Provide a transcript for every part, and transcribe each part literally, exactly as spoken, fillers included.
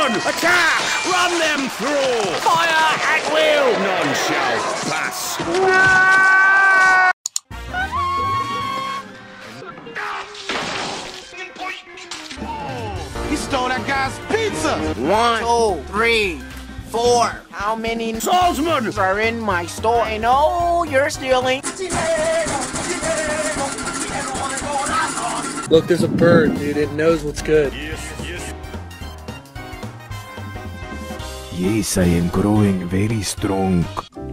Swordsman, attack! Run them through! Fire at will! None shall pass. He stole that guy's pizza! One, two, three, four. How many Swordsman are in my store? I know you're stealing. Look, there's a bird, dude. It knows what's good. Yes, I am growing very strong.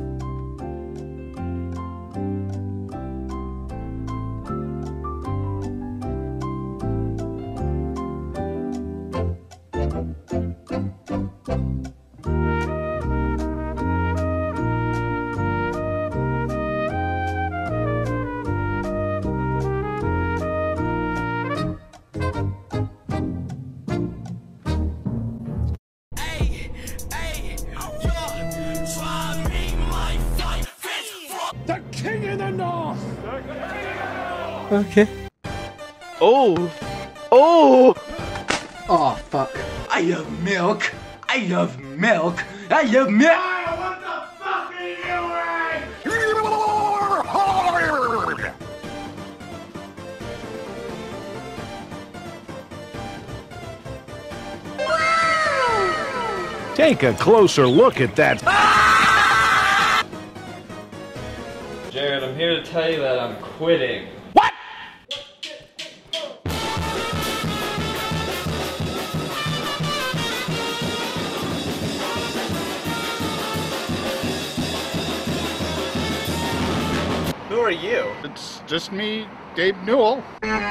The king in the north! Okay. Oh! Oh! Oh, fuck. I love milk! I love milk! I love milk! What the fuck are you doing? Take a closer look at that. Jared, I'm here to tell you that I'm quitting. What? Who are you? It's just me, Gabe Newell.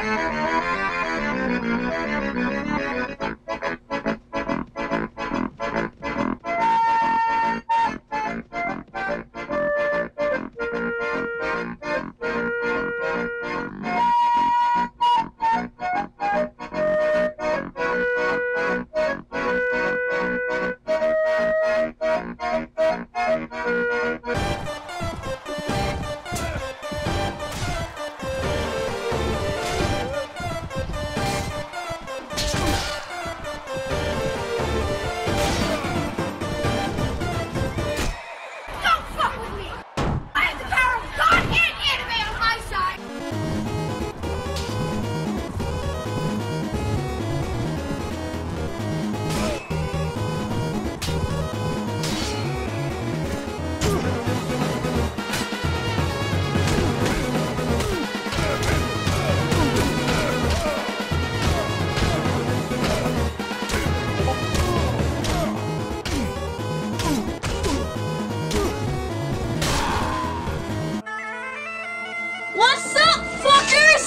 What's up, fuckers?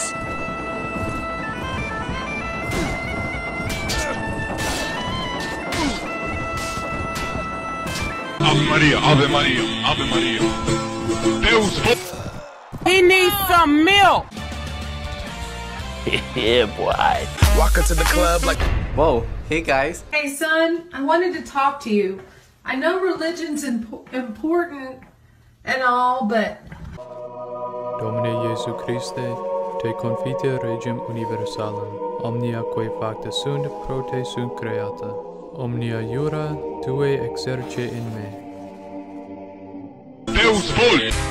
Ave Maria, Ave Maria, Ave Maria. Deus vo... He needs some milk. Yeah, boy. Walk into the club like... Whoa. Hey, guys. Hey son, I wanted to talk to you. I know religion's imp important and all, but... Domine Jesu Christe, te confite regem universalem, omnia quae facta sunt pro te sunt creata, omnia jura tue exerce in me. Deus vult!